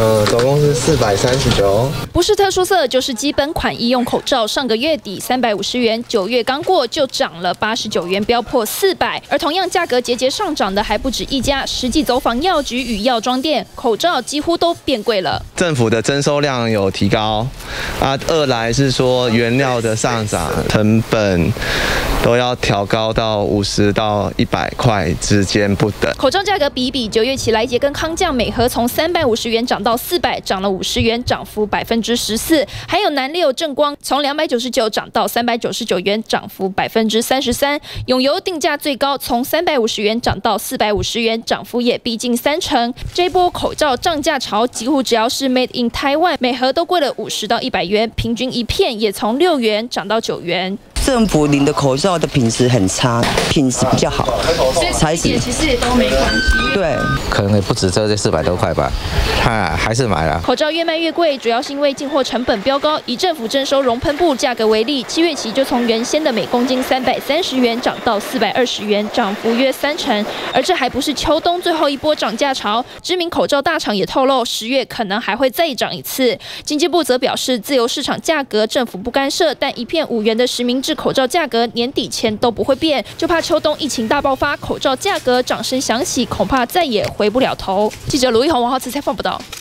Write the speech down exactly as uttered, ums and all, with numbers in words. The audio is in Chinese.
呃，总共是四百三十九。 不是特殊色，就是基本款医用口罩，上个月底三百五十元，九月刚过就涨了八十九元，飙破四百。而同样价格节节上涨的还不止一家，实际走访药局与药妆店，口罩几乎都变贵了。 政府的征收量有提高，啊，二来是说原料的上涨，成本都要调高到五十到一百块之间不等。 口罩价格比比，九月起来杰跟康匠每盒从三百五十元涨到四百，涨了五十元，涨幅百分之十四。还有南六正光从两百九十九涨到三百九十九元，涨幅百分之三十三。永油定价最高，从三百五十元涨到四百五十元，涨幅也逼近三成。这波口罩涨价潮，几乎只要是 Made in Taiwan， 每盒都贵了五十到一百元，平均一片也从六元涨到九元。 政府领的口罩的品质很差，品质比较好，材质其实也都没关系。 对， 可能也不止这这四百多块吧，哈，还是买了。 口罩越卖越贵，主要是因为进货成本飙高。以政府征收熔喷布价格为例，七月起就从原先的每公斤三百三十元涨到四百二十元，涨幅约三成。而这还不是秋冬最后一波涨价潮，知名口罩大厂也透露，十月可能还会再涨一次。经济部则表示，自由市场价格政府不干涉，但一片五元的实名制口罩价格年底前都不会变，就怕秋冬疫情大爆发，口罩价格涨声响起，恐怕再也回不了头。记者卢一宏、王浩慈采访报道。